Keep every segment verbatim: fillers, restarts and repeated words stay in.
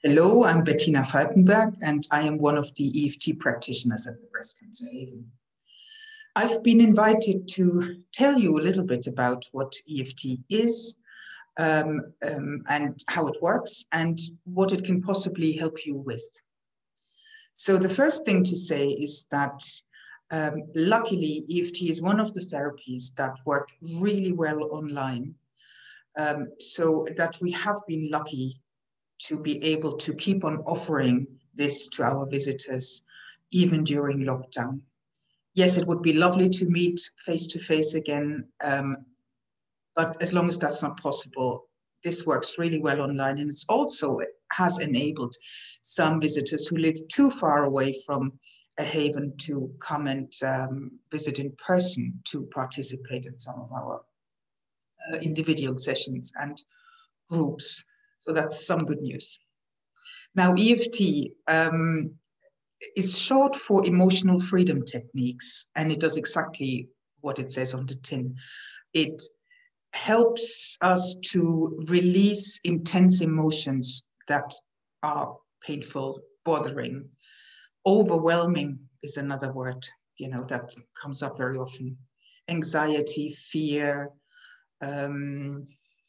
Hello, I'm Bettina Falkenberg, and I am one of the E F T practitioners at the Breast Cancer Haven. I've been invited to tell you a little bit about what E F T is um, um, and how it works and what it can possibly help you with. So the first thing to say is that um, luckily E F T is one of the therapies that work really well online, um, so that we have been lucky to be able to keep on offering this to our visitors, even during lockdown. Yes, it would be lovely to meet face-to-face again, um, but as long as that's not possible, this works really well online. And it's also it has enabled some visitors who live too far away from a haven to come and um, visit in person to participate in some of our uh, individual sessions and groups. So that's some good news. Now, E F T um, is short for emotional freedom techniques, and it does exactly what it says on the tin. It helps us to release intense emotions that are painful, bothering. Overwhelming is another word, you know, that comes up very often. Anxiety, fear, um,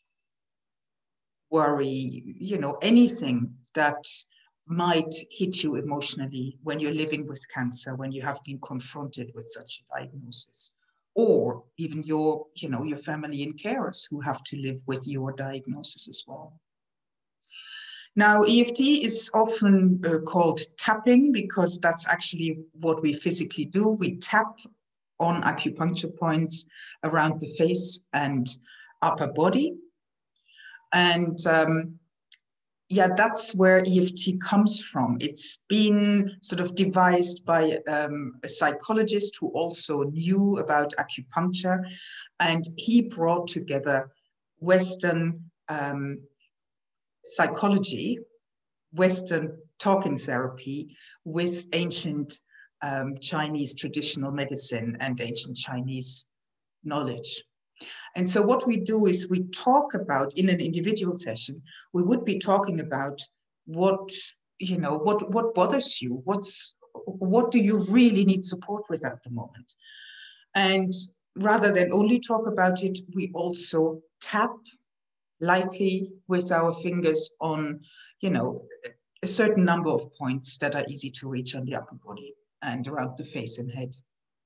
worry, you know, anything that might hit you emotionally when you're living with cancer, when you have been confronted with such a diagnosis, or even your, you know, your family and carers who have to live with your diagnosis as well. Now, E F T is often uh, called tapping because that's actually what we physically do. We tap on acupuncture points around the face and upper body. And um, yeah, that's where E F T comes from. It's been sort of devised by um, a psychologist who also knew about acupuncture, and he brought together Western um, psychology, Western talking therapy with ancient um, Chinese traditional medicine and ancient Chinese knowledge. And so what we do is we talk about, in an individual session, we would be talking about what, you know, what, what bothers you, what's, what do you really need support with at the moment? And rather than only talk about it, we also tap lightly with our fingers on, you know, a certain number of points that are easy to reach on the upper body and around the face and head.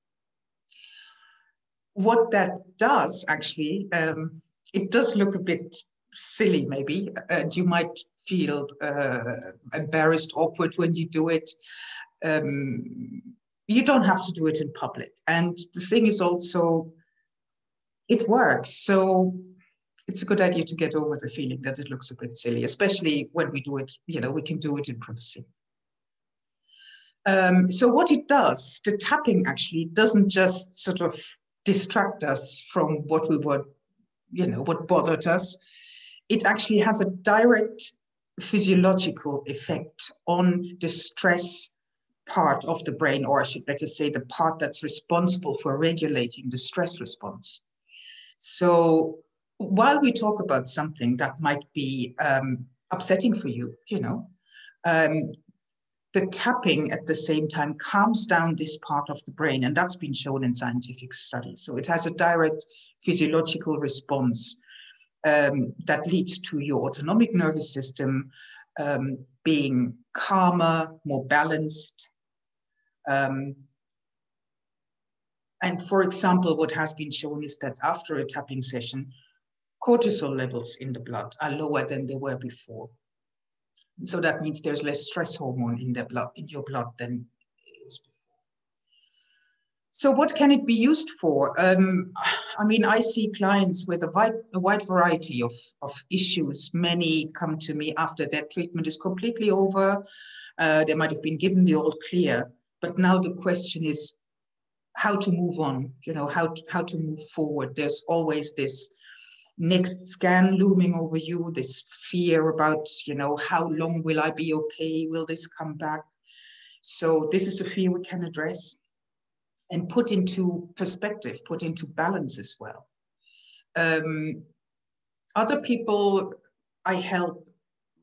What that does actually, um, it does look a bit silly maybe, and you might feel uh, embarrassed, awkward when you do it. Um, you don't have to do it in public. And the thing is also, it works. So it's a good idea to get over the feeling that it looks a bit silly, especially when we do it, you know, we can do it in privacy. Um, so what it does, the tapping actually doesn't just sort of distract us from what we were, you know, what bothered us. It actually has a direct physiological effect on the stress part of the brain, or I should better say the part that's responsible for regulating the stress response. So while we talk about something that might be um, upsetting for you, you know, um, the tapping at the same time calms down this part of the brain, and that's been shown in scientific studies. So it has a direct physiological response um, that leads to your autonomic nervous system um, being calmer, more balanced. Um, and for example, what has been shown is that after a tapping session, cortisol levels in the blood are lower than they were before. So that means there's less stress hormone in, the blood, in your blood than it is before. So what can it be used for? Um, I mean, I see clients with a wide, a wide variety of, of issues. Many come to me after their treatment is completely over. Uh, they might have been given the all clear, but now the question is how to move on, you know, how to, how to move forward. There's always this next scan looming over you, this fear about, you know, how long will I be okay? Will this come back? So this is a fear we can address and put into perspective, put into balance as well. Um, other people I help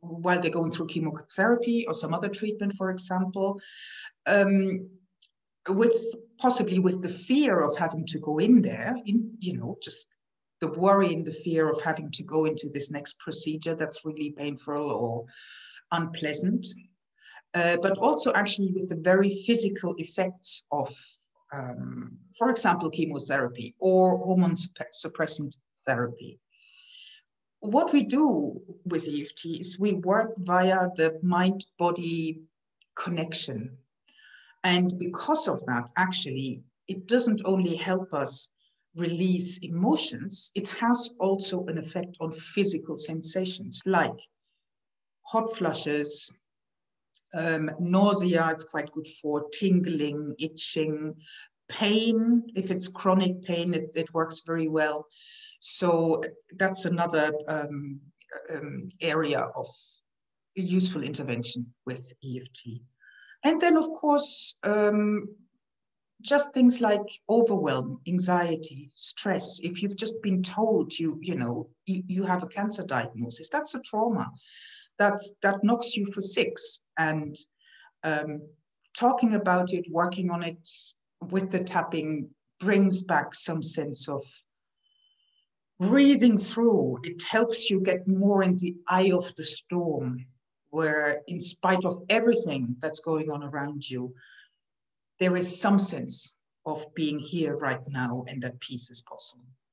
while they're going through chemotherapy or some other treatment, for example, um, with possibly with the fear of having to go in there, in, you know, just the worry and the fear of having to go into this next procedure that's really painful or unpleasant, uh, but also actually with the very physical effects of, um, for example, chemotherapy or hormone suppressant therapy. What we do with E F T is we work via the mind-body connection. And because of that, actually, it doesn't only help us release emotions, it has also an effect on physical sensations like hot flushes, um, nausea, it's quite good for tingling, itching, pain, if it's chronic pain, it, it works very well. So that's another um, um, area of useful intervention with E F T. And then, of course, um, just things like overwhelm, anxiety, stress. If you've just been told you, you know, you, you have a cancer diagnosis, that's a trauma. That's, that knocks you for six. And um, talking about it, working on it with the tapping brings back some sense of breathing through. It helps you get more in the eye of the storm, where in spite of everything that's going on around you, there is some sense of being here right now and that peace is possible.